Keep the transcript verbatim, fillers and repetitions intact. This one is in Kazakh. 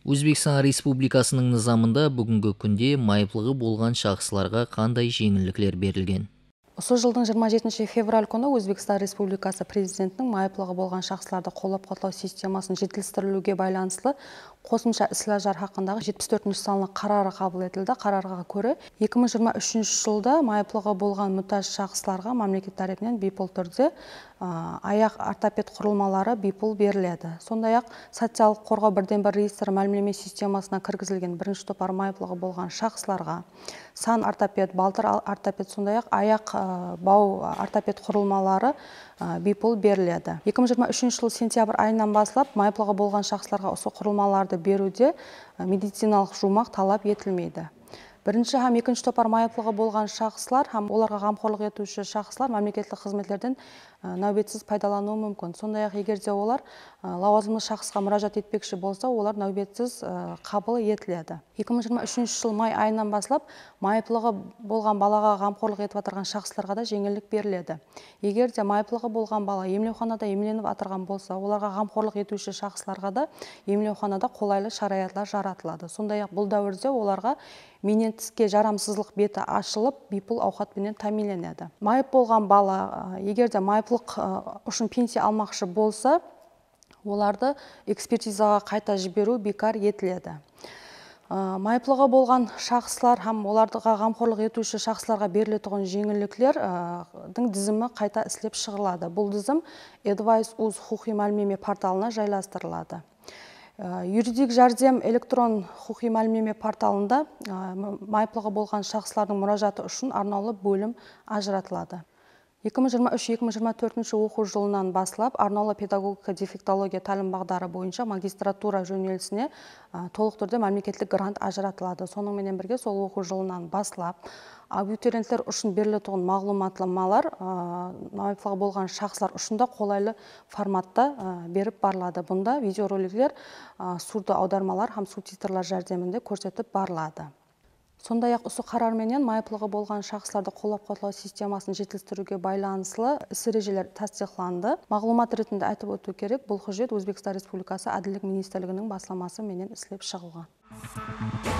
Өзбекстан Республикасының низамында бүгінгі күнде майыплығы болған шахсларға қандай жеңілдіктер берілген? Осы жылдың жиырма жетінші февраль күні Өзбекстан Республикасы президентінің майыплығы болған шахсларды қолдап қотлау системасын жетілдірілуге байланысты қосымша іс-шаралар хақындағы жетпіс төртінші санлы қарары қабыл етілді. Қарарға көре екі мың жиырма үшінші жылда майыплығы болған мұқтаж шахсларға мемлекет тарапынан бейпул түрде аяқ ортопед құрылмалары бейпул беріледі. Сондай-ақ социалдық қорғау бірден бір реестр мәлімдеме системасына кіргізілген бірінші топар майыплығы болған шахсларға сан ортопед, балтыр ортопед, сондай-ақ аяқ бау ортопед құрылмалары бейпул беріледі. екі мың жиырма үшінші жыл сентябрь айынан бастап майыплығы болған шахсларға осы құрылмаларды беруде медициналық жумақ талап етілмейді. Бірінші һәм екінші топар майыплығы болған шахслар һәм оларға қамқорлық етуші шахслар мемлекеттік қызметтерден нәубетсіз пайдалануы мүмкін. Сондай-ақ егер де олар лауазымды шахсқа мұражат етпекші болса, олар нәубетсіз қабыл етіледі. екі мың жиырма үшінші жыл май айынан бастап майыплығы болған балаға қамқорлық етіп отырған шахсларға да жеңілдік беріледі. Егер де майыплығы болған бала емлеуханада емленіп отырған болса, оларға қамқорлық етуші шахсларға да емлеуханада қолайлы шараятлар жаратылады. Сондай-ақ бұл дәуірде оларға менен тіске жарамсызлық беті ашылып, бейпул ауқатпенен тәминленеді. Майып болған бала, егер де майыплық үшін пенсия алмақшы болса, оларды экспертизаға қайта жіберу бекар етіледі. Майыплығы болған шахслар һәм оларға қамқорлық етуші шахсларға берілетін жеңілдіктердің тізімі қайта ісілеп шығарылады. Бұл тізім Advice uz Huquqiy мәлімдеме порталына жайластырылады. Юридик жәрдем электрон құқи мәлімдеме порталында майыплығы болған шахслардың мұражаты үшін арнаулы бөлім ажыратылады. екі мың жиырма үш екі мың жиырма төртінші оқу жылынан басылап, арнаулы педагогика дефектология тәлім бағдары бойынша магистратура жөнелісіне толық түрде мемлекеттік грант ажыратылады. Сонымен бірге сол оқу жылынан басылап, абитуриенттер үшін берілетін мағлұматламалар майыплығы болған шахслар үшін да қолайлы форматта беріп барылады. Бұнда видеороликлер, сурды аудармалар һәм субтитрлар жәрдемінде көрсетіп барылады. Сондай-ақ осы қарарменен майыплығы болған шахсларды қолдап қотлау системасын жетілдіруге байланыслы іс-ережелер тасдиқланды. Мағлұмат ретінде айтып өту керек, бұл құжат Өзбекстан Республикасы Әділдік министрлігінің басылмасы менен ісілеп шығылған.